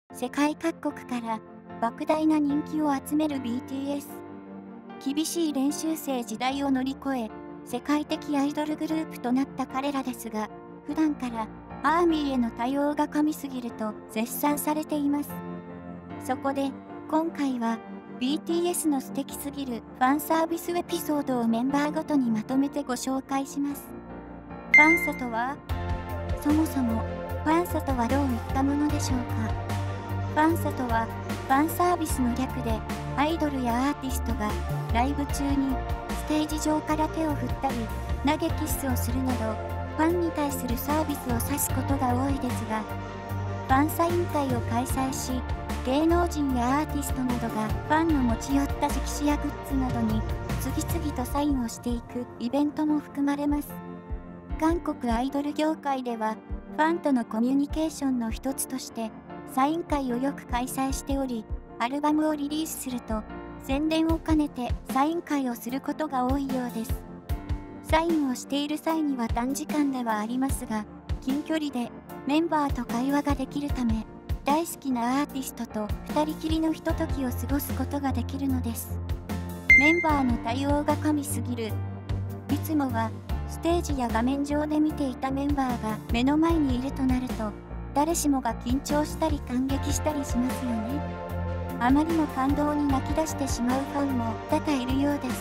世界各国から莫大な人気を集める BTS。厳しい練習生時代を乗り越え、世界的アイドルグループとなった彼らですが、普段からアーミーへの対応が神すぎると絶賛されています。そこで、今回は BTS の素敵すぎるファンサービスエピソードをメンバーごとにまとめてご紹介します。ファンサとは？そもそも、ファンサとはどういったものでしょうか。ファンサとは、ファンサービスの略で、アイドルやアーティストがライブ中にステージ上から手を振ったり、投げキッスをするなど、ファンに対するサービスを指すことが多いですが、ファンサイン会を開催し、芸能人やアーティストなどがファンの持ち寄った色紙やグッズなどに次々とサインをしていくイベントも含まれます。韓国アイドル業界では、ファンとのコミュニケーションの一つとして、サイン会をよく開催しており、アルバムをリリースすると、宣伝を兼ねてサイン会をすることが多いようです。サインをしている際には短時間ではありますが、近距離でメンバーと会話ができるため、大好きなアーティストと2人きりのひとときを過ごすことができるのです。メンバーの対応が神すぎる。いつもはステージや画面上で見ていたメンバーが目の前にいるとなると、誰しもが緊張したり感激したりしますよね。あまりの感動に泣き出してしまうファンも多々いるようです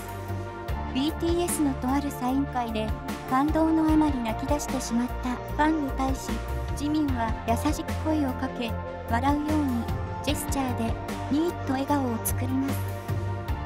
。BTS のとあるサイン会で感動のあまり泣き出してしまったファンに対し、ジミンは優しく声をかけ、笑うようにジェスチャーでニーッと笑顔を作ります。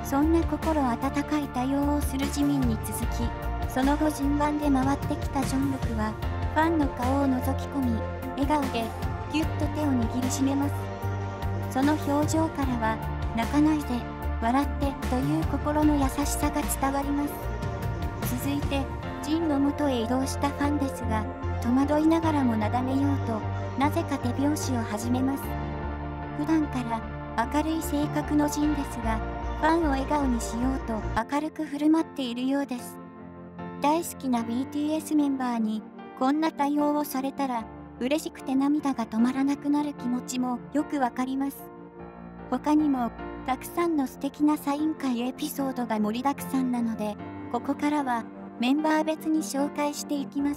そんな心温かい対応をするジミンに続き、その後順番で回ってきたジョングクはファンの顔を覗き込み、笑顔でぎゅっと手を握りしめます。その表情からは、泣かないで、笑ってという心の優しさが伝わります。続いて、ジンの元へ移動したファンですが、戸惑いながらもなだめようと、なぜか手拍子を始めます。普段から明るい性格のジンですが、ファンを笑顔にしようと明るく振る舞っているようです。大好きな BTS メンバーにこんな対応をされたら、嬉しくて涙が止まらなくなる気持ちもよくわかります。他にも、たくさんの素敵なサイン会エピソードが盛りだくさんなので、ここからはメンバー別に紹介していきます。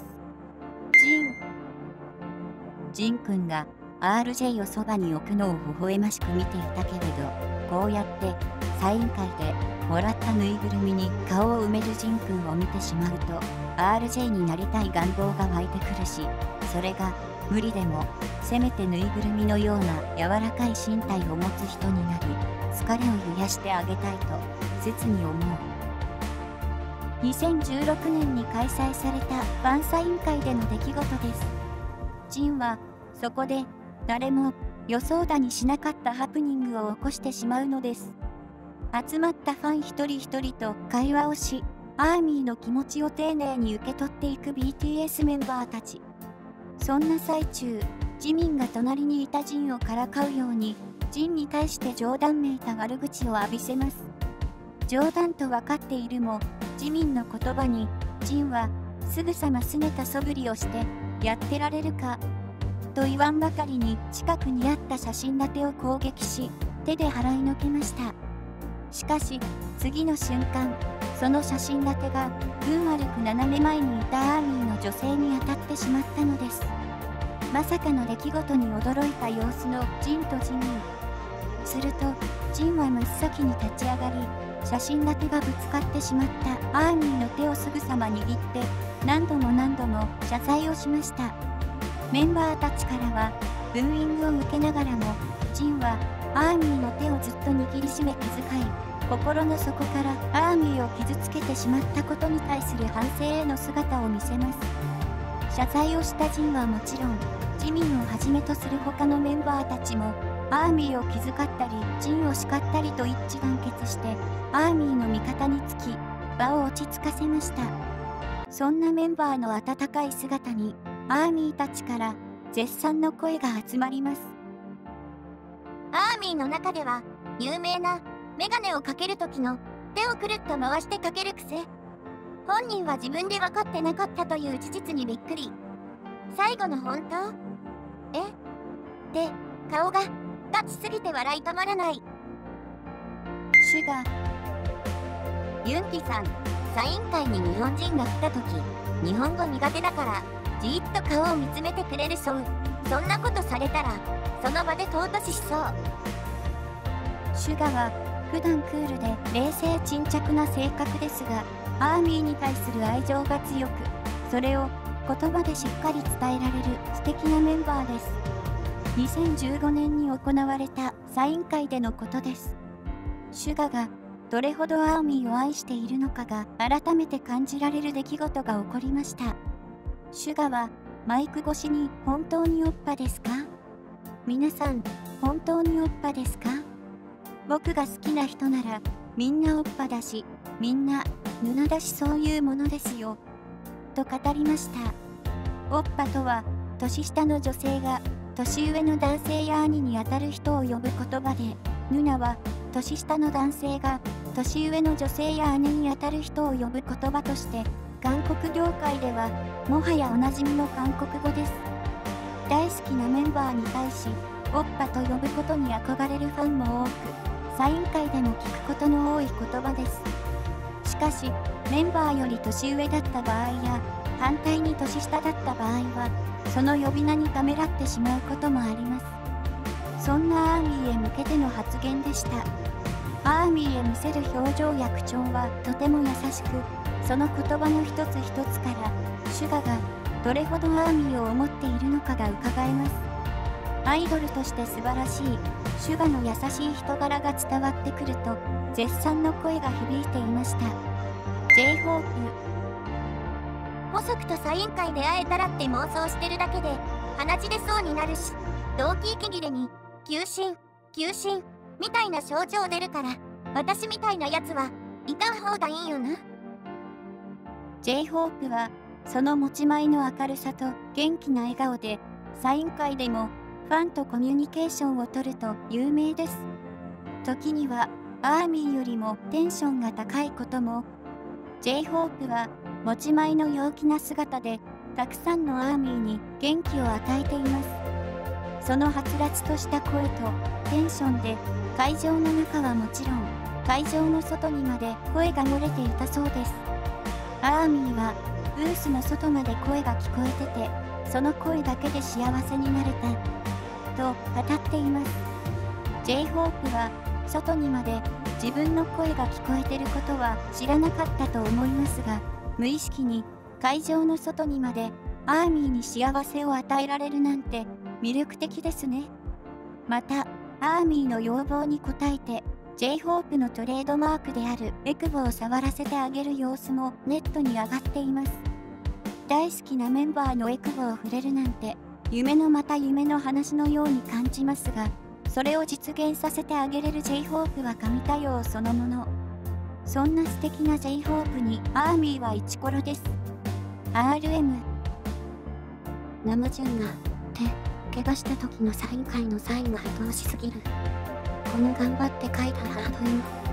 ジンくんが RJ をそばに置くのを微笑ましく見ていたけれど、こうやってサイン会でもらったぬいぐるみに顔を埋めるジンくんを見てしまうと、RJ になりたい願望が湧いてくるし、それが無理でもせめてぬいぐるみのような柔らかい身体を持つ人になり、疲れを癒してあげたいと切に思う。2016年に開催されたファンサイン会での出来事です。ジンはそこで誰も予想だにしなかったハプニングを起こしてしまうのです。集まったファン一人一人と会話をし、アーミーの気持ちを丁寧に受け取っていく BTS メンバーたち。そんな最中、ジミンが隣にいたジンをからかうように、ジンに対して冗談めいた悪口を浴びせます。冗談と分かっているも、ジミンの言葉に、ジンはすぐさま拗ねた素振りをして、やってられるか、と言わんばかりに近くにあった写真立てを攻撃し、手で払いのけました。しかし、次の瞬間、その写真立てが運悪く斜め前にいたアーミーの女性に当たってしまったのです。まさかの出来事に驚いた様子のジンとジミン。すると、ジンは真っ先に立ち上がり、写真立てがぶつかってしまったアーミーの手をすぐさま握って、何度も謝罪をしました。メンバーたちからは、ブーイングを受けながらも、ジンはアーミーの手をずっと握りしめ気遣い、心の底からアーミーを傷つけてしまったことに対する反省への姿を見せます。謝罪をしたジンはもちろん、ジミンをはじめとする他のメンバーたちも、アーミーを気遣ったり、ジンを叱ったりと一致団結して、アーミーの味方につき、場を落ち着かせました。そんなメンバーの温かい姿に、アーミーたちから絶賛の声が集まります。 アーミーの中では、有名なメガネをかける時の手をくるっと回してかける癖。本人は自分で分かってなかったという事実にびっくり。最後の本当？で、顔がガチすぎて笑い止まらない。 シュガユンキさん、サイン会に日本人が来た時、日本語苦手だからじーっと顔を見つめてくれるそう。そんなことされたらその場で尊ししそう。 シュガは普段クールで冷静沈着な性格ですが、アーミーに対する愛情が強く、それを言葉でしっかり伝えられる素敵なメンバーです。2015年に行われたサイン会でのことです。シュガがどれほどアーミーを愛しているのかが改めて感じられる出来事が起こりました。シュガはマイク越しに本当におっぱですか？皆さん、本当におっぱですか？僕が好きな人ならみんなおっぱだし、みんな布だし、そういうものですよ。と語りました。おっぱとは年下の女性が年上の男性や兄にあたる人を呼ぶ言葉で、ヌナは年下の男性が年上の女性や姉にあたる人を呼ぶ言葉として韓国業界ではもはやおなじみの韓国語です。大好きなメンバーに対しおっぱと呼ぶことに憧れるファンも多く、サイン会でも聞くことの多い言葉です。しかしメンバーより年上だった場合や反対に年下だった場合はその呼び名にためらってしまうこともあります。そんなアーミーへ向けての発言でした。アーミーへ見せる表情や口調はとても優しく、その言葉の一つ一つからシュガがどれほどアーミーを思っているのかがうかがえます。アイドルとして素晴らしいシュガの優しい人柄が伝わってくると絶賛の声が響いていました。 J−HOPE、 細くとサイン会で会えたらって妄想してるだけで鼻血出そうになるし、動機息切れに急進みたいな症状出るから、私みたいなやつはいた方がいいよな。 J−HOPE はその持ち前の明るさと元気な笑顔でサイン会でもファンとコミュニケーションをとると有名です。時にはアーミーよりもテンションが高いことも。 J−HOPE は持ち前の陽気な姿でたくさんのアーミーに元気を与えています。そのはつらつとした声とテンションで会場の中はもちろん会場の外にまで声が漏れていたそうです。アーミーはブースの外まで声が聞こえてて、その声だけで幸せになれたと語っています。 J−HOPE は外にまで自分の声が聞こえてることは知らなかったと思いますが、無意識に会場の外にまでアーミーに幸せを与えられるなんて魅力的ですね。またアーミーの要望に応えて J−HOPE のトレードマークであるエクボを触らせてあげる様子もネットに上がっています。大好きなメンバーのエクボを触れるなんて夢のまた夢の話のように感じますが、それを実現させてあげれる J−HOPE は神対応そのもの。そんな素敵な J−HOPE にアーミーはイチコロです。 RM、 ナムジュンが怪我した時のサイン会のサインが愛おしすぎる。この頑張って書いたハート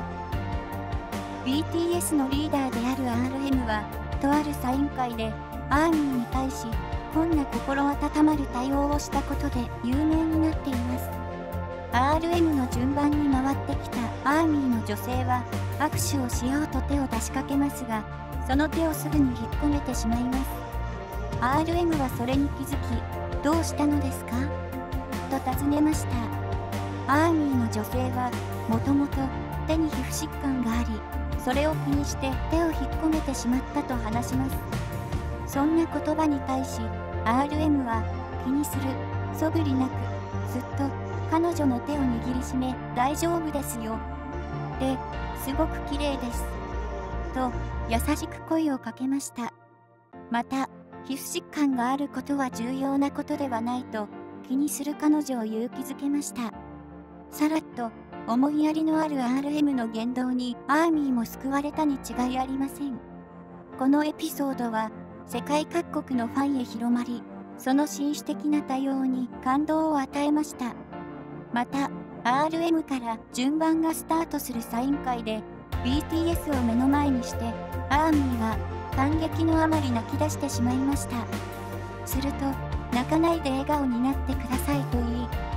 BTS のリーダーである RM はとあるサイン会でアーミーに対しこんな心温まる対応をしたことで有名になっています。 RM の順番に回ってきたアーミーの女性は握手をしようと手を出しかけますが、その手をすぐに引っ込めてしまいます。 RM はそれに気づき、どうしたのですかと尋ねました。アーミーの女性はもともと手に皮膚疾患があり、それを気にして手を引っ込めてしまったと話します。そんな言葉に対し RM は気にする素振りなく、ずっと彼女の手を握りしめ大丈夫ですよですごく綺麗ですと優しく声をかけました。また皮膚疾患があることは重要なことではないと気にする彼女を勇気づけました。さらっと思いやりのある RM の言動にアーミーも救われたに違いありません。このエピソードは世界各国のファンへ広まり、その紳士的な対応に感動を与えました。また RM から順番がスタートするサイン会で BTS を目の前にしてアーミーは感激のあまり泣き出してしまいました。すると泣かないで笑顔になってくださいと言い、笑顔を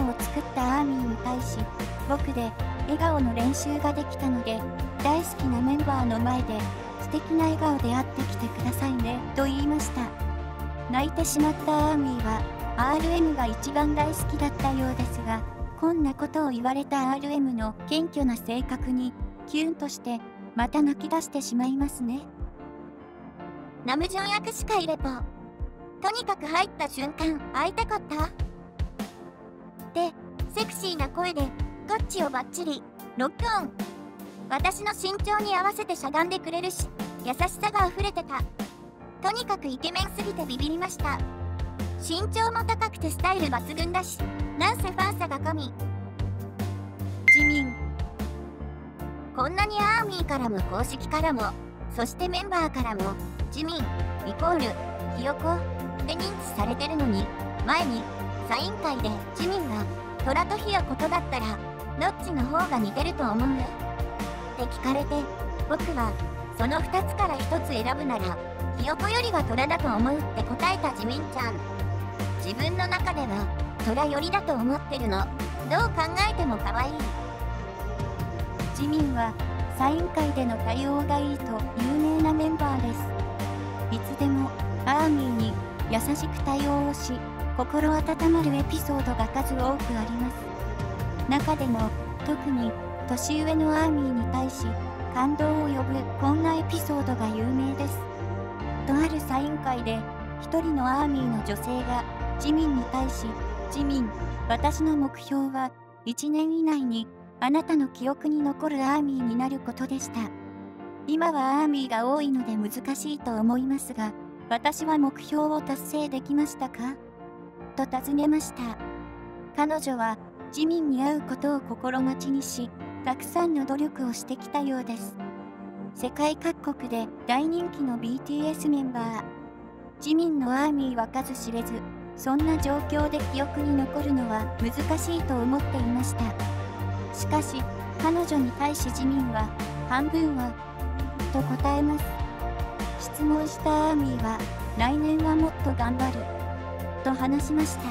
を作ったアーミーに対し、僕で笑顔の練習ができたので、大好きなメンバーの前で素敵な笑顔で会ってきてくださいね、と言いました。泣いてしまったアーミーは、RM が一番大好きだったようですが、こんなことを言われた RM の謙虚な性格に、キュンとして、また泣き出してしまいますね。 ナムジョン役しかいれば、とにかく入った瞬間会いたかった。で、セクシーな声でこっちをバッチリロックオン。私の身長に合わせてしゃがんでくれるし、優しさが溢れてた。とにかくイケメンすぎてビビりました。身長も高くてスタイル抜群だし、なんせファンさが神。 ジミン。 こんなにアーミーからも公式からも、そしてメンバーからも、ジミン、イコール、ひよこで認知されてるのに、前に、サイン会でジミンが、トラとヒヨコとだったら、どっちの方が似てると思うって聞かれて、僕は、その2つから1つ選ぶなら、ひよこよりはトラだと思うって答えたジミンちゃん。自分の中では、トラ寄りだと思ってるの。どう考えても可愛い。 ジミンは、サイン会での対応がいいと有名なメンバーです。いつでも、アーミーに優しく対応をし、心温まるエピソードが数多くあります。中でも、特に年上のアーミーに対し、感動を呼ぶこんなエピソードが有名です。とあるサイン会で、一人のアーミーの女性が、ジミンに対し、ジミン、私の目標は、1年以内に、あなたの記憶に残るアーミーになることでした。今はアーミーが多いので難しいと思いますが、私は目標を達成できましたかと尋ねました。彼女は、ジミンに会うことを心待ちにし、たくさんの努力をしてきたようです。世界各国で大人気の BTS メンバー。ジミンのアーミーは数知れず、そんな状況で記憶に残るのは難しいと思っていました。しかし、彼女に対しジミンは、半分は、と答えます。質問したアーミーは、来年はもっと頑張る、と話しました。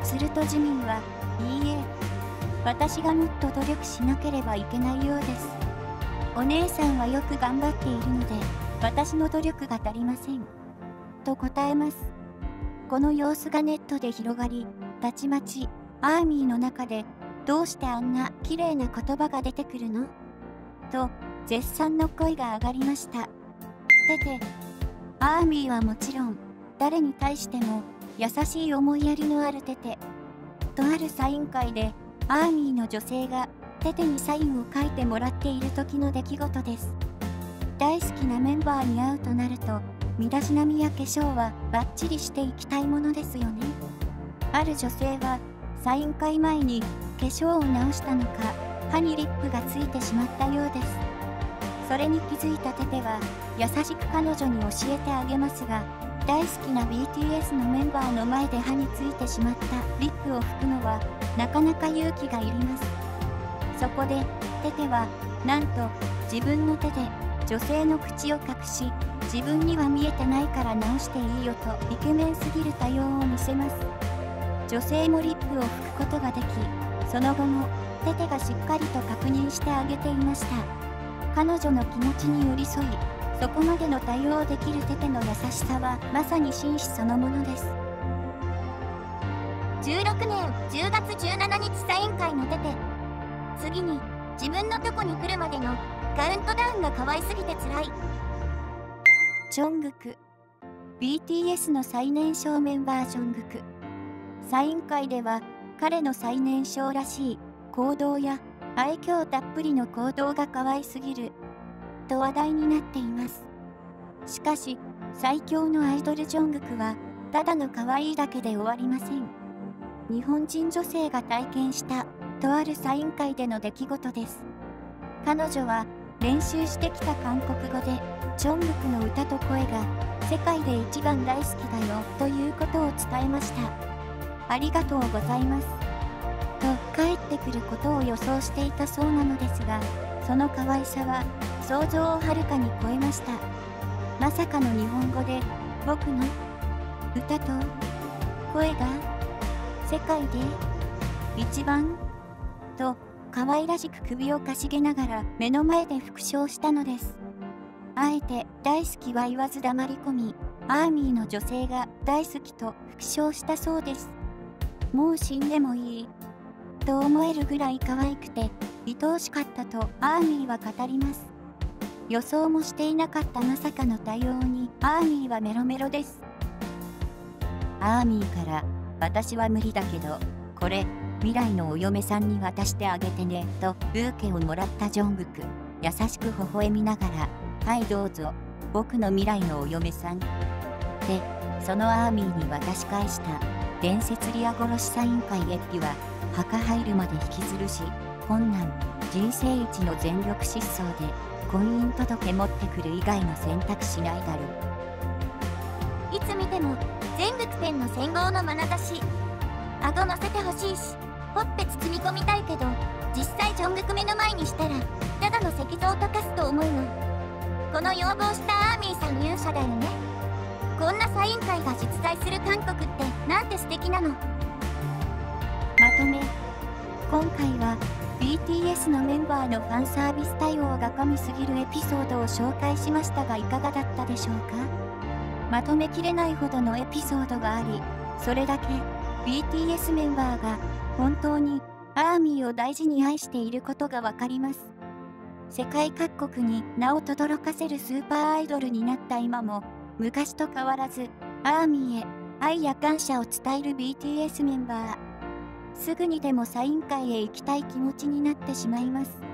するとジミンは、いいえ、私がもっと努力しなければいけないようです。お姉さんはよく頑張っているので、私の努力が足りません。と答えます。この様子がネットで広がり、たちまち、アーミーの中で、どうしてあんな綺麗な言葉が出てくるのと、絶賛の声が上がりました。アーミーはもちろん、誰に対しても、優しい思いやりのあるテテ。とあるサイン会で、アーミーの女性が、テテにサインを書いてもらっている時の出来事です。大好きなメンバーに会うとなると、身だしなみや化粧はバッチリしていきたいものですよね。ある女性は、サイン会前に化粧を直したのか、歯にリップがついてしまったようです。それに気づいたテテは、優しく彼女に教えてあげますが、大好きな BTS のメンバーの前で歯についてしまったリップを拭くのは、なかなか勇気がいります。そこで、テテは、なんと、自分の手で、女性の口を隠し、自分には見えてないから直していいよとイケメンすぎる対応を見せます。女性もリップを拭くことができ、その後も、テテがしっかりと確認してあげていました。彼女の気持ちに寄り添い、そこまでの対応できるテテの優しさはまさに紳士そのものです。 16年10月17日サイン会のテテ。次に、自分のとこに来るまでのカウントダウンが可愛すぎて辛い。 ジョングク。BTS の最年少メンバージョングク。サイン会では、彼の最年少らしい行動や愛嬌たっぷりの行動が可愛すぎる、と話題になっています。しかし、最強のアイドルジョングクは、ただの可愛いだけで終わりません。日本人女性が体験した、とあるサイン会での出来事です。彼女は、練習してきた韓国語で、ジョングクの歌と声が、世界で一番大好きだよ、ということを伝えました。ありがとうございます。と帰ってくることを予想していたそうなのですが、その可愛さは想像をはるかに超えました。まさかの日本語で、僕の歌と声が世界で一番と可愛らしく首をかしげながら目の前で復唱したのです。あえて大好きは言わず黙り込み、アーミーの女性が大好きと復唱したそうです。もう死んでもいいと思えるぐらい可愛くて愛おしかったとアーミーは語ります。予想もしていなかったまさかの対応にアーミーはメロメロです。アーミーから私は無理だけどこれ未来のお嫁さんに渡してあげてねとブーケをもらったジョングク、優しく微笑みながらはいどうぞ僕の未来のお嫁さんでそのアーミーに渡し返した伝説リア殺しサイン会エピは墓入るまで引きずるし困難人生一の全力疾走で婚姻届持ってくる以外の選択しないだろいつ見ても全国ペンの戦後の眼差し。顎乗せてほしいしほっぺ包み込みたいけど実際ジョングク目の前にしたらただの石像を溶かすと思うの。この要望したアーミーさん勇者だよね。こんなサイン会が実在する韓国ってなんて素敵なの。まとめ。今回は BTS のメンバーのファンサービス対応が神すぎるエピソードを紹介しましたがいかがだったでしょうか。まとめきれないほどのエピソードがあり、それだけ BTS メンバーが本当にアーミーを大事に愛していることがわかります。世界各国に名を轟かせるスーパーアイドルになった今も昔と変わらずアーミーへ愛や感謝を伝える BTS メンバー。すぐにでもサイン会へ行きたい気持ちになってしまいます。